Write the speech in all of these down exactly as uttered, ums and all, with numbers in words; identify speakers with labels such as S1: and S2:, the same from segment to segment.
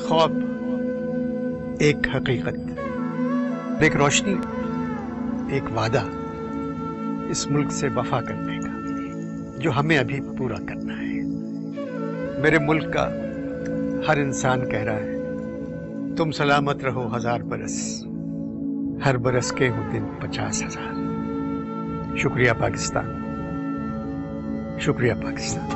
S1: ख्वाब, एक हकीकत, एक रोशनी, एक वादा इस मुल्क से वफा करने का, जो हमें अभी पूरा करना है। मेरे मुल्क का हर इंसान कह रहा है, तुम सलामत रहो हजार बरस, हर बरस के हो दिन पचास हजार। शुक्रिया पाकिस्तान, शुक्रिया पाकिस्तान।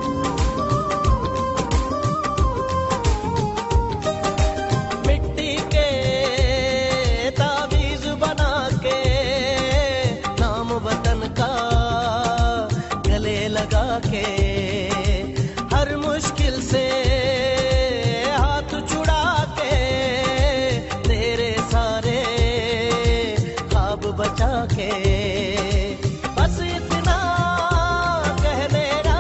S2: लगा के हर मुश्किल से हाथ छुड़ा के तेरे सारे ख्वाब बचा के बस इतना कह मेरा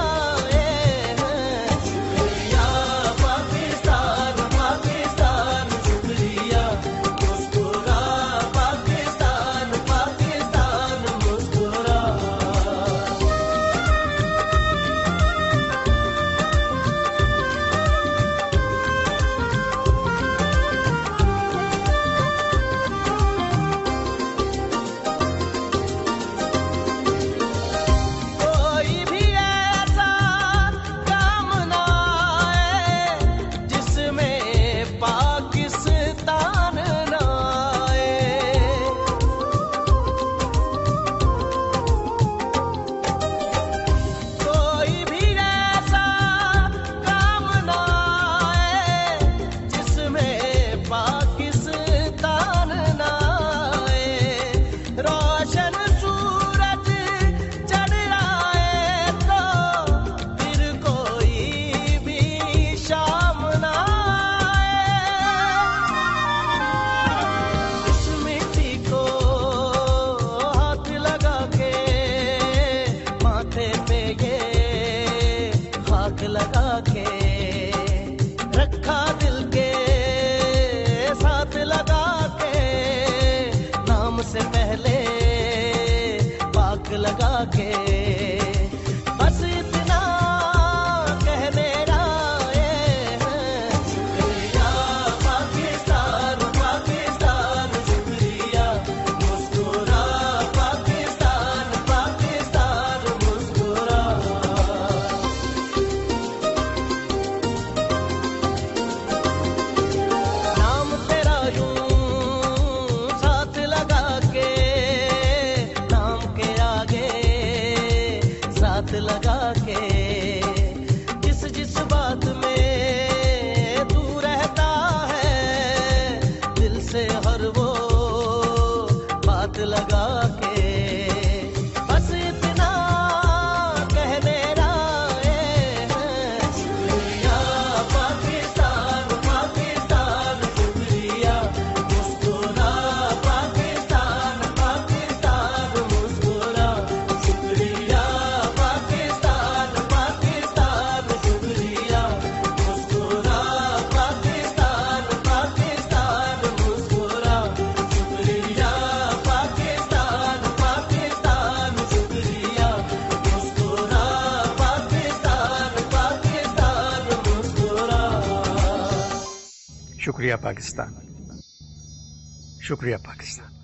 S2: शुक्रिया पाकिस्तान, पाकिस्तान शुक्रिया, मुस्कुरा पाकिस्तान, पाकिस्तान मुस्कुरा। लगा के रखा दिल के साथ लगा के, नाम से पहले पाक लगा के बस इतना कह मेरा शुक्रिया पाकिस्तान, पाकिस्तान शुक्रिया, मुस्कुरा पाकिस्तान, पाकिस्तान मुस्कुरा। लगा के जिस जिस बात में तू रहता है, दिल से हर वो बात लगा के बस इतना कह मेरा शुक्रिया पाकिस्तान, पाकिस्तान शुक्रिया, मुस्कुरा पाकिस्तान, पाकिस्तान मुस्कुरा। शुक्रिया
S1: शुक्रिया पाकिस्तान, शुक्रिया पाकिस्तान।